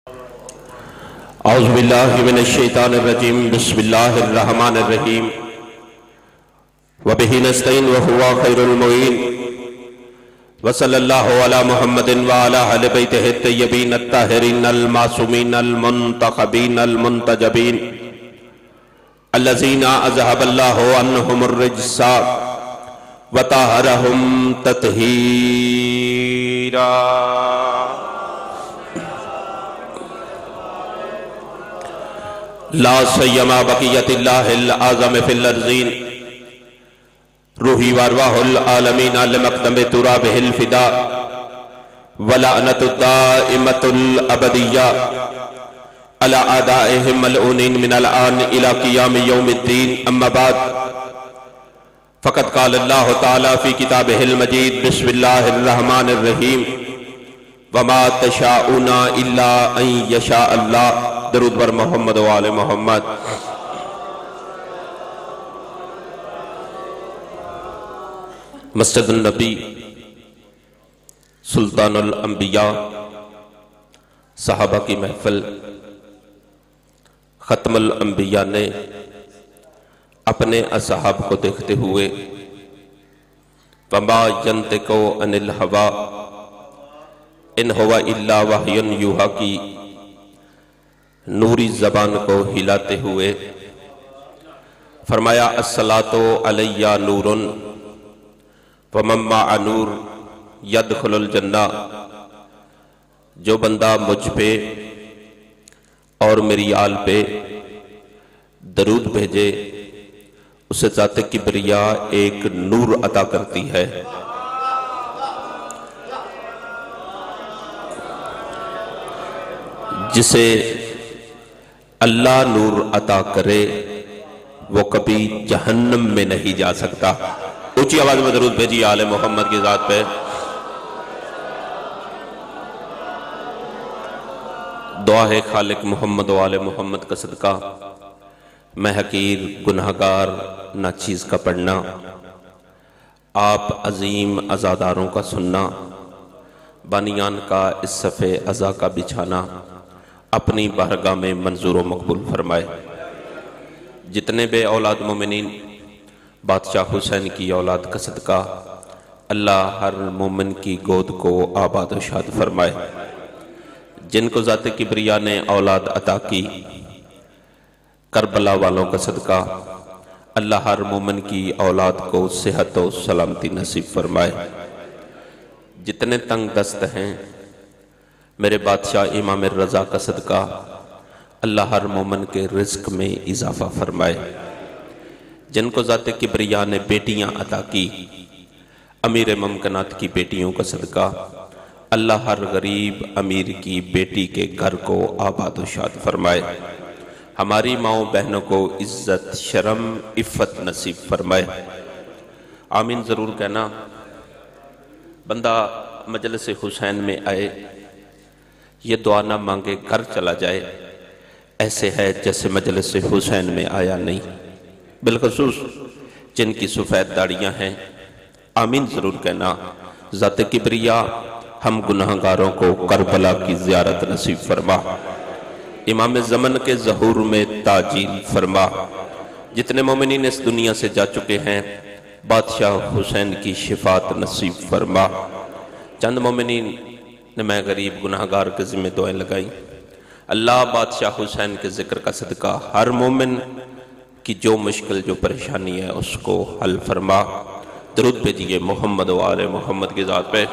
اعوذ باللہ من الشیطان الرجیم بسم اللہ الرحمن الرحیم وبہ نستعین وہو خیر المعین وصلی اللہ علی محمد وعلی اہل بیتہ الطیبین الطاہرین المعصومین المنتخبین المنتجبین الذین اذہب اللہ عنہم الرجس وطہرہم تطہیرا۔ لا سیما بقیت اللہ العظم فی الارضین روحی وارواح العالمین لمقدم ترابہ الفدا ولعنت الدائمت الابدیہ علی اعدائہم ملعونین من الآن الى قیام یوم الدین۔ اما بعد فقد قال اللہ تعالی فی کتابہ المجید بسم اللہ الرحمن الرحیم وما تشاؤون الا ان یشاء اللہ۔ درود بر محمد و آل محمد۔ مسجد النبی سلطان الانبیاء صحابہ کی محفل ختم الانبیاء نے اپنے اصحاب کو دیکھتے ہوئے وما ینطق عن الہویٰ ان ہوا الا وحی یوحیٰ کی نوری زبان کو ہلاتے ہوئے فرمایا الصلاۃ علیہ نور ومن مع نور یدخل الجنہ۔ جو بندہ مجھ پہ اور میری آل پہ درود بھیجے اسے ذات کبریا ایک نور عطا کرتی ہے۔ جسے اللہ نور عطا کرے وہ کبھی جہنم میں نہیں جا سکتا۔ اونچی آواز میں درود بھیجیے آل محمد کی ذات پہ۔ دعا ہے خالق محمد و آل محمد کا صدقہ میں حقیر گناہگار ناچیز کا پڑھنا، آپ عظیم عزاداروں کا سننا، بانیان کا اس صفِ عزا کا بچھانا اپنی بارگاہ میں منظور و مقبول فرمائے۔ جتنے بے اولاد مومنین بادشاہ حسین کی اولاد کا صدقہ اللہ ہر مومن کی گود کو آباد و شاد فرمائے۔ جن کو ذات کبریا نے اولاد عطا کی کربلا والوں کا صدقہ اللہ ہر مومن کی اولاد کو صحت و سلامتی نصیب فرمائے۔ جتنے تنگ دست ہیں میرے بادشاہ امام الرضا کا صدقہ اللہ ہر مومن کے رزق میں اضافہ فرمائے۔ جن کو ذات کبریا نے بیٹیاں عطا کی امیر ممکنات کی بیٹیوں کا صدقہ اللہ ہر غریب امیر کی بیٹی کے گھر کو آباد و شاد فرمائے۔ ہماری ماؤں بہنوں کو عزت شرم عفت نصیب فرمائے۔ آمین ضرور کہنا۔ بندہ مجلس حسین میں آئے یہ دعا نہ مانگے گھر چلا جائے ایسے ہے جیسے مجلس حسین میں آیا نہیں۔ بالخصوص جن کی سفید داڑیاں ہیں آمین ضرور کہنا۔ ذات کبریا ہم گناہگاروں کو کربلا کی زیارت نصیب فرما، امام زمن کے ظہور میں تاجیل فرما۔ جتنے مومنین اس دنیا سے جا چکے ہیں بادشاہ حسین کی شفاعت نصیب فرما۔ چند مومنین نے میں غریب گناہگار کے ذمہ دعائیں لگائیں۔ اللہ بادشاہ حسین کے ذکر کا صدقہ ہر مومن کی جو مشکل جو پریشانی ہے اس کو حل فرما۔ درود بھیجیے محمد و آل محمد کی ذات پہ۔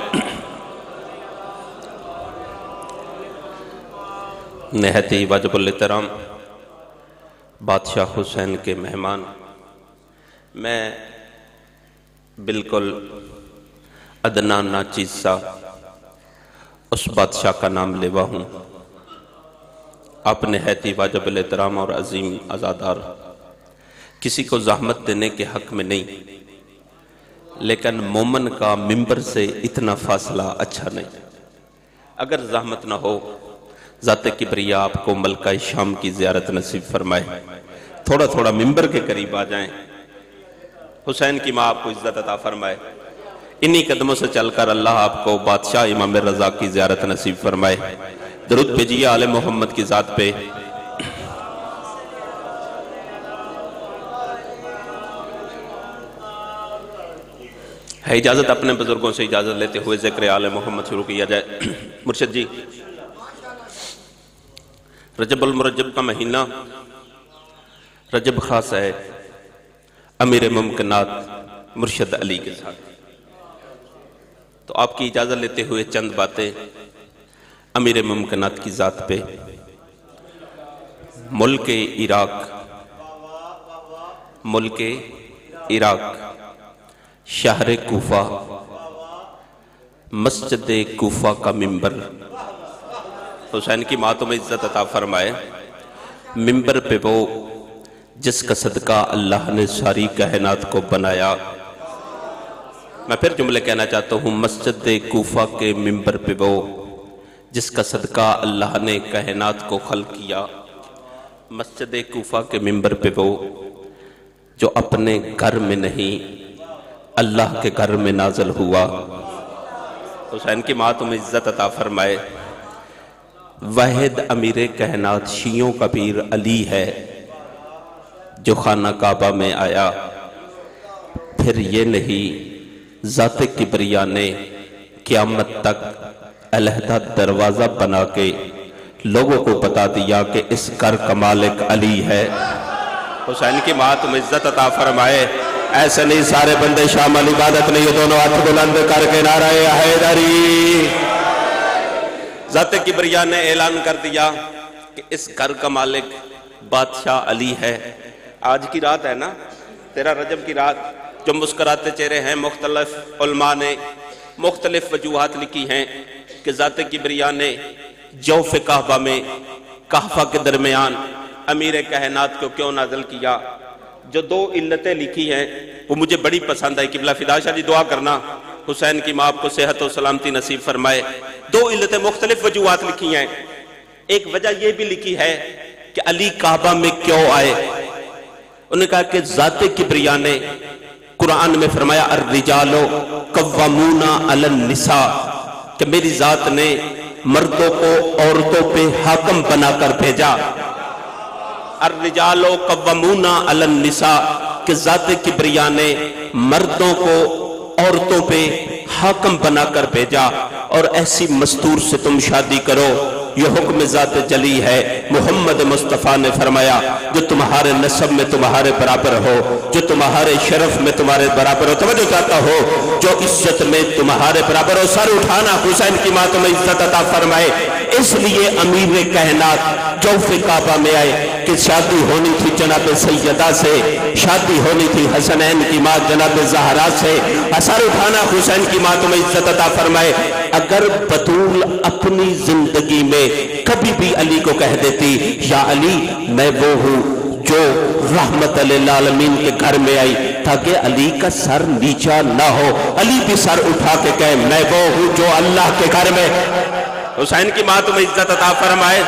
نہایت ہی واجب الاحترام بادشاہ حسین کے مہمان، میں بالکل ادنا ناچیز سا اس بادشاہ کا نام لیوا ہوں۔ آپ نہایت ہی واجب الاحترام اور عظیم عزادار، کسی کو زحمت دینے کے حق میں نہیں، لیکن مومن کا ممبر سے اتنا فاصلہ اچھا نہیں۔ اگر زحمت نہ ہو ذات کبریا آپ کو ملکہ شام کی زیارت نصیب فرمائے، تھوڑا تھوڑا ممبر کے قریب آ جائیں، حسین کی ماں آپ کو عزت عطا فرمائے۔ انہی قدموں سے چل کر اللہ آپ کو بادشاہ امام رضا کی زیارت نصیب فرمائے۔ درود بھیجیے آل محمد کی ذات پہ۔ ہے اجازت اپنے بزرگوں سے اجازت لیتے ہوئے ذکر آل محمد شروع کیا جائے۔ مرشد جی، رجب المرجب کا مہینہ رجب خاص ہے امیر ممکنات مرشد علی کے ساتھ، تو آپ کی اجازت لیتے ہوئے چند باتیں امیر ممکنات کی ذات پہ۔ ملک عراق شہر کوفہ مسجد کوفہ کا ممبر، حسین کی ماں تمہیں عزت عطا فرمائے، ممبر پہ وہ جس کا صدقہ اللہ نے ساری کائنات کو بنایا۔ میں پھر جملے کہنا چاہتا ہوں، مسجد کوفہ کے ممبر پہ وہ جس کا صدقہ اللہ نے کائنات کو خلق کیا۔ مسجد کوفہ کے ممبر پہ وہ جو اپنے گھر میں نہیں اللہ کے گھر میں نازل ہوا۔ حسین کی ماں تمہیں عزت عطا فرمائے۔ واحد امیر کائنات شیعوں کا پیر علی ہے جو خانہ کعبہ میں آیا، پھر یہ نہیں ذات کبریاء نے قیامت تک علیحدہ دروازہ بنا کے لوگوں کو بتا دیا کہ اس گھر کا مالک علی ہے۔ حسین کی ماں تمہیں عزت عطا فرمائے۔ ایسے نہیں سارے بندے شامل عبادت نہیں، یہ دونوں ہاتھ بلند کر کے نعرہ حیدری۔ ذات کبریاء نے اعلان کر دیا کہ اس گھر کا مالک بادشاہ علی ہے۔ آج کی رات ہے نا 13 رجب کی رات، جو مسکراتے چہرے ہیں، مختلف علماء نے مختلف وجوہات لکھی ہیں کہ ذات کبریاء نے جوف کعبہ میں کہفہ کے درمیان امیر کائنات کو کیوں نازل کیا۔ جو دو علتیں لکھی ہیں وہ مجھے بڑی پسند ہے، قبلہ فدا شاہ جی دعا کرنا حسین کی ماں آپ کو صحت و سلامتی نصیب فرمائے۔ دو علتیں مختلف وجوہات لکھی ہیں۔ ایک وجہ یہ بھی لکھی ہے کہ علی کعبہ میں کیوں آئے۔ انہوں نے کہا کہ ذات کبریاء نے قرآن میں فرمایا الرجال قوامون علی النساء، کہ میری ذات نے مردوں کو عورتوں پہ حاکم بنا کر بھیجا۔ الرجال قوامون علی النساء، کہ ذات کبریاء نے مردوں کو عورتوں پہ حاکم بنا کر بھیجا، اور ایسی مستور سے تم شادی کرو، یہ حکم ذات جلی ہے۔ محمد مصطفیٰ نے فرمایا جو تمہارے نسب میں تمہارے برابر ہو، جو تمہارے شرف میں تمہارے برابر ہو، توجہ چاہتا ہو، جو عزت میں تمہارے برابر ہو، سر اٹھانا۔ حسین کی ماں تمہیں عزت عطا فرمائے۔ اس لیے امیر کائنات جوف کعبہ میں آئے کہ شادی ہونی تھی جناب سیدہ سے، شادی ہونی تھی حسنین کی ماں جناب زہرا سے۔ سر اٹھانا، حسین کی ماں تمہیں عزت عطا فرمائے۔ اگر بطول اپنی زندگی میں کبھی بھی علی کو کہہ دیتی یا علی میں وہ ہوں جو رحمت للعالمین کے گھر میں آئی، تاکہ علی کا سر نیچا نہ ہو، علی بھی سر اٹھا کے کہے میں وہ ہوں جو اللہ کے گھر میں۔ حسین کی ماں تمہیں عزت عطا فرمائے۔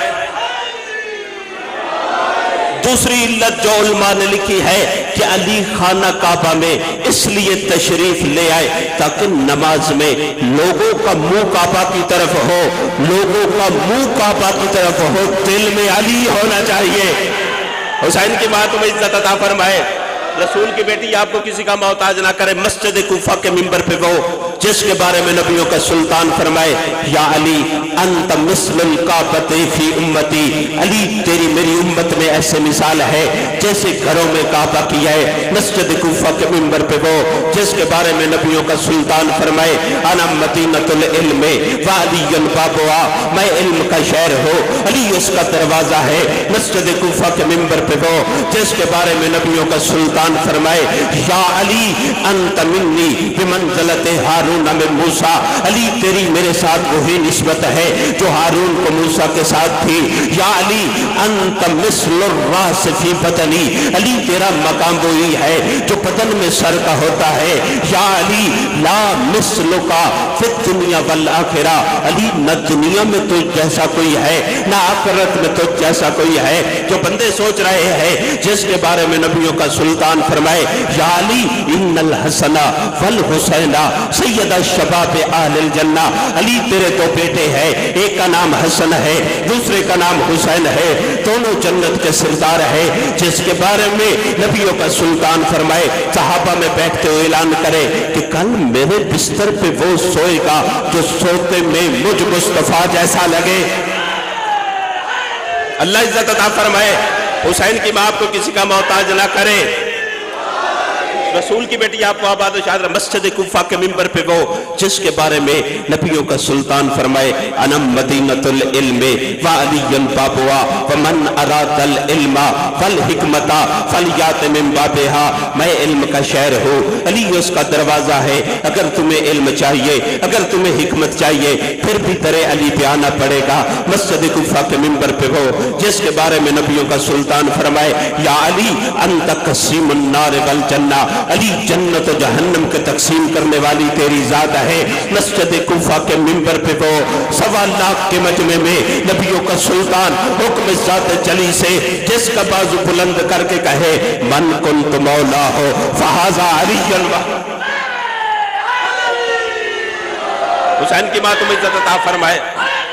دوسری علت جو علماء نے لکھی ہے کہ علی خانہ کعبہ میں اس لیے تشریف لے آئے تاکہ نماز میں لوگوں کا منہ کعبہ کی طرف ہو، لوگوں کا منہ کعبہ کی طرف ہو، دل میں علی ہونا چاہیے۔ حسین کی ماں تمہیں عزت عطا فرمائے۔ رسول کی بیٹی آپ کو کسی کا محتاج نہ کرے۔ مسجد کوفہ کے ممبر پہ وہ جس کے بارے میں نبیوں کا سلطان فرمائے یا علی انت مثل الکعبۃ فی امتی، علی تیری میری امت میں ایسے مثال ہے جیسے گھروں میں کعبہ کیا ہے۔ مسجد کوفہ کے ممبر پہ وہ جس کے بارے میں نبیوں کا سلطان فرمائے انا مدینۃ العلم وعلی بابها، میں علم کا شہر ہوں، علی اس کا دروازہ ہے۔ مسجد کوفہ کے ممبر پہ وہ جس کے بارے میں نبیوں کا سلطان فرمائے یا علی انت منی بمنزلت ہارون من موسیٰ، علی تیری میرے ساتھ وہی نسبت ہے جو ہارون کو موسیٰ کے ساتھ تھی۔ یا علی انت مثل الراس فی بدنی، علی تیرا مقام وہی ہے جو بدن میں سر کا ہوتا ہے۔ یا علی لا مثلکا فی الدنیا والآخرہ، علی نہ دنیا میں تو جیسا کوئی ہے نہ آخرت میں تو جیسا کوئی ہے۔ جو بندے سوچ رہے ہیں جس کے بارے میں نبیوں کا سلطان सुल्तान फरमाए, या अली इन्नल हसना वल हुसैना सैयद शबाब अहलिल जन्ना। अली तेरे दो बेटे हैं, एक का नाम हसन है, दूसरे का नाम हुसैन है, दोनों जन्नत के सरदार है, जिसके बारे में नबियों का सुल्तान फरमाए सहाबा में बैठते हुए ऐलान करे कि कल मेरे बिस्तर पे वो सोएगा जो सोते में मुझ मुस्तफा जैसा लगे। अल्लाह इज्जत अता फरमाए, हुसैन की मां आपको किसी का मोहताज ना करे। रसूल की बेटी आपको आबाद शाद मस्जिद कुफा के मिंबर पे वो जिसके बारे में नबियों का सुल्तान फरमाए अनम मदीनतुल इल्मे व अलियन बाबुआ व मन अरादल इल्मा फल हिकमता फलियात मिन बाबिहा। मैं इल्म का शहर हूँ, अली उसका दरवाजा है। अगर तुम्हें इल्म चाहिए, अगर तुम्हें हिकमत चाहिए, फिर भी तेरे अली पे आना पड़ेगा। मस्जिद कुफा के मिंबर पे वो जिसके बारे में नबियों का सुल्तान फरमाए या अली अंत कसीमुन नार वल जन्ना। अली जन्नत और जहन्नम के तकसीम करने वाली तेरी ज़ात है। मस्जिद कुफा के मिंबर पे वो 1.25 लाख के मजमे में नबियों का सुल्तान हुक्म ज़ात जली से जिसका बाजू बुलंद करके कहे मन कुंत मौला हो फहाजा अली। हुसैन की मां तुम्हें इज्जत अता फरमाए।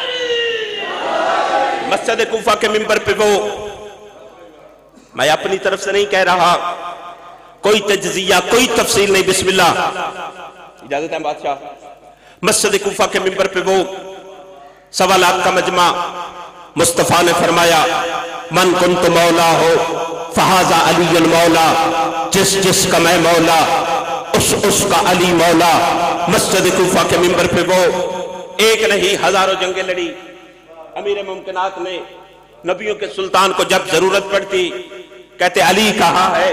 मस्जिद कुफा के मिंबर पे वो, मैं अपनी तरफ से नहीं कह रहा, कोई तज्जिया कोई तफसील नहीं, बिस्मिल्लाह इजाजत है बादशाह। मस्जिद कुफा के मिंबर पे वो 1.25 लाख का मजमा मुस्तफा ने फरमाया मन कुंत मौला हो फहाजा अली मौला। जिस जिसका मैं मौला उसका अली मौला। मस्जिद कुफा के मिंबर पे वो एक नहीं हजारों जंगें लड़ी। अमीर मुमकिनात ने नबियों के सुल्तान को जब जरूरत पड़ती कहते अली कहाँ है।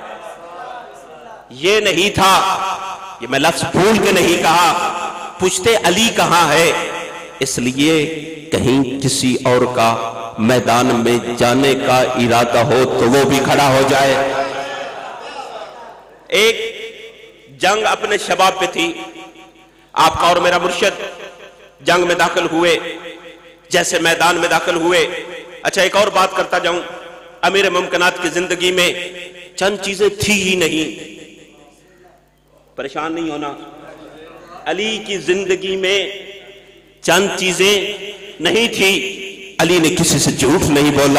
ये नहीं था, ये मैं लफ्ज भूल के नहीं कहा, पूछते अली कहाँ है, इसलिए कहीं किसी और का मैदान में जाने का इरादा हो तो वो भी खड़ा हो जाए। एक जंग अपने शबाब पे थी, आपका और मेरा मुर्शिद जंग में दाखिल हुए, जैसे मैदान में दाखिल हुए। अच्छा एक और बात करता जाऊं, अमीर मुमकिनात की जिंदगी में चंद चीजें थी ही नहीं, परेशान नहीं होना। अली की जिंदगी में चंद चीजें नहीं थी। अली ने किसी से झूठ नहीं बोला,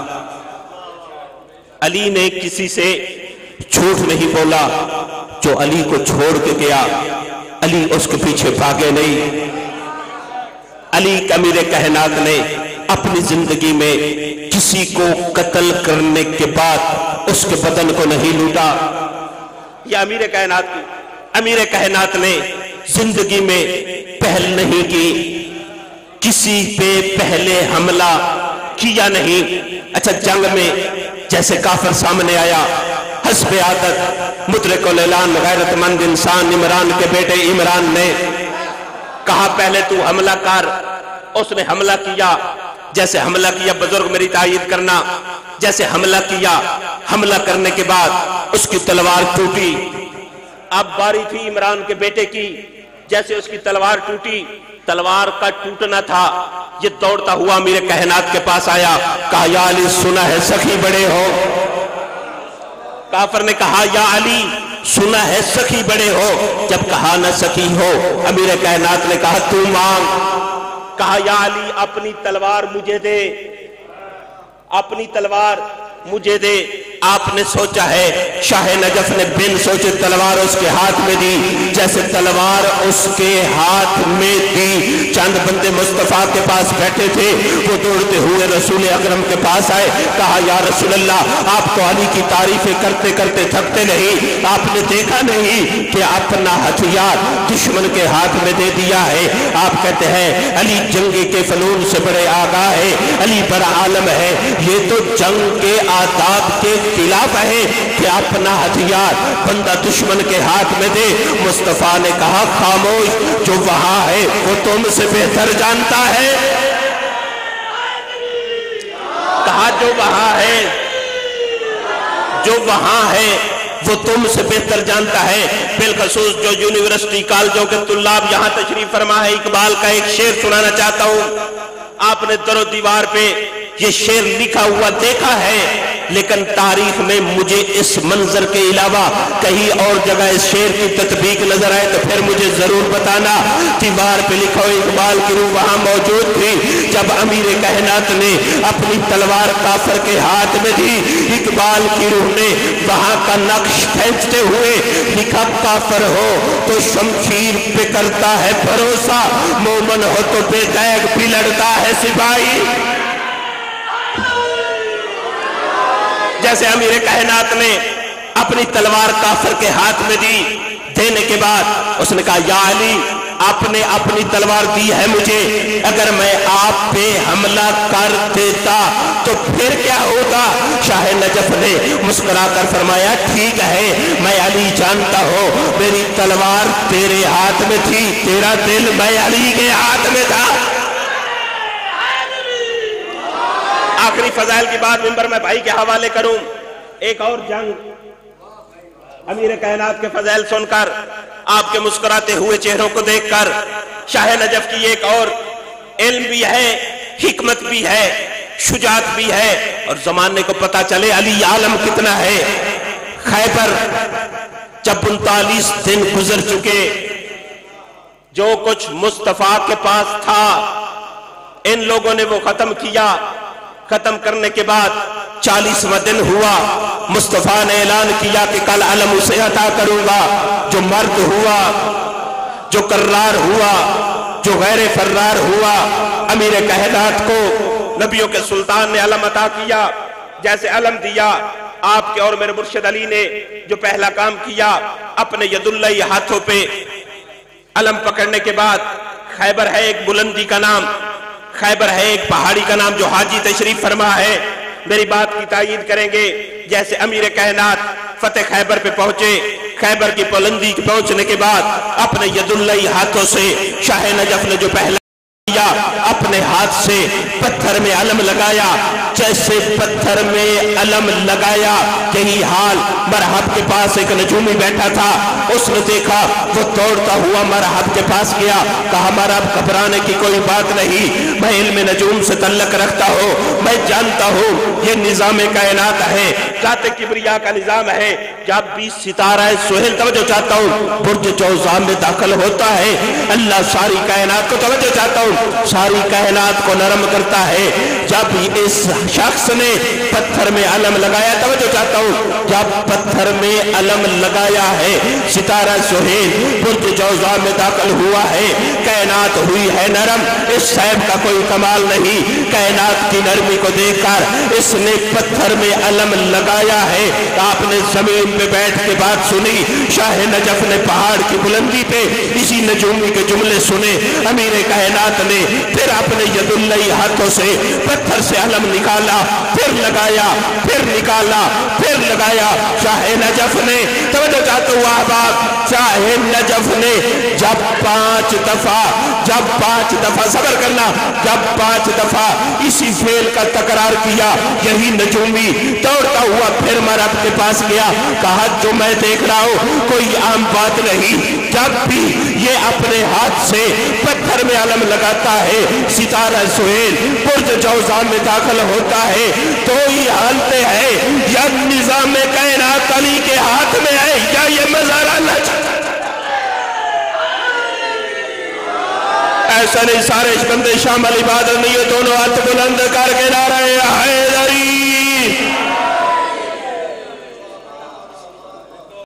अली ने किसी से झूठ नहीं बोला। जो अली को छोड़ के गया अली उसके पीछे भागे नहीं। अली अमीर कायनात ने अपनी जिंदगी में किसी को कत्ल करने के बाद उसके बदन को नहीं लूटा। यह अमीर कायनात ने जिंदगी में पहल नहीं की, किसी पे पहले हमला किया नहीं। अच्छा जंग में जैसे काफिर सामने आया, हस्बे आदत मुद्रिकुल ऐलान गैरतमंद इंसान इमरान के बेटे इमरान ने कहा पहले तू हमला कर। उसने हमला किया, जैसे हमला किया बुजुर्ग मेरी तायीद करना, जैसे हमला किया, हमला करने के बाद उसकी तलवार टूटी। अब बारी थी इमरान के बेटे की, जैसे उसकी तलवार टूटी, तलवार का टूटना था, ये दौड़ता हुआ मेरे कायनात के पास आया, कहा या अली सुना है सखी बड़े हो। काफिर ने कहा या अली सुना है सखी बड़े हो। जब कहा ना सखी हो, अमीर कायनात ने कहा तू मांग। कहा या अली अपनी तलवार मुझे दे, अपनी तलवार मुझे दे। आपने सोचा है शाह नजफ ने बिन सोचे तलवार उसके हाथ में दी, जैसे तलवार उसके हाथ में दी। चंद बंदे मुस्तफा के पास बैठे थे, वो दौड़ते हुए रसूल अकरम के पास आए, कहा या रसूल अल्लाह आप तो अली की तारीफें करते करते थकते नहीं, आपने देखा नहीं कि अपना हथियार दुश्मन के हाथ में दे दिया है। आप कहते हैं अली जंग के फनून से बड़े आगाह है, अली बड़ा आलम है। ये तो जंग के आदाब के खिलाफ है कि अपना हथियार बंदा दुश्मन के हाथ में दे। मुस्तफा ने कहा खामोश, जो वहां है वो तुमसे बेहतर जानता है। कहा जो वहां है वो तुमसे बेहतर जानता है। बिलखसूस जो यूनिवर्सिटी कॉलेजों के तुल्लाब यहां तशरीफ फरमा है, इकबाल का एक शेर सुनाना चाहता हूं। आपने दरो दीवार पे ये शेर लिखा हुआ देखा है, لیکن تاریخ میں مجھے اس منظر کے علاوہ کہیں اور جگہ اس شعر کی تطبیق نظر آئے تو پھر مجھے ضرور بتانا۔ دیوار پہ لکھو اقبال کی روح وہاں موجود تھی جب امیر کائنات نے اپنی تلوار کافر کے ہاتھ میں دی۔ اقبال کی روح نے وہاں کا نقش کھینچتے ہوئے لکھا کافر ہو تو شمشیر پہ کرتا ہے بھروسہ، مومن ہو تو بے دیگ بھی لڑتا ہے سپاہی۔ جیسے امیر کائنات نے اپنی تلوار کافر کے ہاتھ میں دی، دینے کے بعد اس نے کہا یا علی آپ نے اپنی تلوار دی ہے مجھے، اگر میں آپ پہ حملہ کر دیتا تو پھر کیا ہوگا؟ شاہ نجف نے مسکرا کر فرمایا ٹھیک ہے میں علی جانتا ہوں میری تلوار تیرے ہاتھ میں تھی، تیرا دل میں علی کے ہاتھ میں تھا۔ آخری فضائل کی بات ممبر میں بھائی کے حوالے کروں۔ ایک اور جنگ امیر کائنات کے فضائل سن کر، آپ کے مسکراتے ہوئے چہروں کو دیکھ کر، شاہ نجف کی ایک اور علم بھی ہے، حکمت بھی ہے، شجاعت بھی ہے، اور زمانے کو پتا چلے علی عالم کتنا ہے۔ خیبر جب 39 دن گزر چکے، جو کچھ مصطفیٰ کے پاس تھا ان لوگوں نے وہ ختم کیا۔ ختم کرنے کے بعد 40واں دن ہوا، مصطفیٰ نے اعلان کیا کہ کل علم اسے عطا کروں گا جو مرد ہوا، جو کرار ہوا، جو غیر فرار ہوا۔ امیر کائنات کو نبیوں کے سلطان نے علم عطا کیا۔ جیسے علم دیا، آپ کے اور میرے مرشد علی نے جو پہلا کام کیا، اپنے ید اللہ ہاتھوں پہ علم پکڑنے کے بعد، خیبر ہے ایک بلندی کا نام، خیبر ہے ایک پہاڑی کا نام جو حاجی تشریف فرما ہے، میری بات کی تائید کریں گے۔ جیسے امیر کائنات فتح خیبر پہ پہنچے، خیبر کی بلندی پہنچنے کے بعد اپنے ید اللہ ہاتھوں سے شاہ نجف نے جو پہلا کیا، اپنے ہاتھ سے پتھر میں علم لگایا۔ جیسے پتھر میں علم لگایا، یہی حال مرحب کے پاس ایک نجومی بیٹھا تھا، اس نے دیکھا، وہ دوڑتا ہوا مرحب کے پاس گیا، کہا مرحب گھبرانے کی کوئی بات نہیں، میں علم نجوم سے تعلق رکھتا ہوں، میں جانتا ہوں یہ نظام کائنات ہے، ذات کبریا کا نظام ہے۔ جب بھی ستارہ سہیل، توجہ چاہتا ہوں، برج جوزا میں داخل ہوتا ہے، اللہ ساری کائنات کو، توجہ چاہتا ہوں، ساری کائنات کو نرم کرتا ہے۔ جب اس شخص نے پتھر میں علم لگایا، توجہ چاہتا ہوں، جب پتھر میں علم لگایا ہے، ستارہ سہیل برج جوزا میں داخل ہوا ہے، کائنات ہوئی ہے نرم۔ اس صاحب کا کوئی کمال نہیں، کائنات کی نرمی کو دیکھ کر اس نے پتھر میں علم لگایا ہے۔ آپ نے زمین پہ بیٹھ کے بات سنی، شاہ نجف نے پہاڑ کی بلندی پہ اسی نجومی کے جملے سنے۔ امیر کائنات نے پھر اپنے ید اللہ ہاتھوں سے پتھر سے علم نکالا، پھر لگایا، پھر نکالا، پھر لگایا۔ شاہ نجف نے، توجہ چاہتا ہوا احباب، شاہ نجف نے جب 5 دفعہ صبر کرنا، جب 5 دفعہ اسی فعل کا تکرار کیا، یہی نجومی دوڑتا ہوا پھر مرحب کے پاس گیا، کہا جو میں دیکھ رہا ہوں کوئی عام بات نہیں۔ جب بھی یہ اپنے ہاتھ سے پتھر میں علم لگاتا ہے، ستارہ سہیل برج جوزا میں داخل ہوتا ہے، تو ہی حالتیں ہیں یا نظام کائنات علی کے ہاتھ میں ہے یا یہ مزارہ نجف۔ ایسا نہیں، سارے بندے شامل عبادت نہیں ہے، دونوں ہاتھ بلند کر کے نعرہ ہے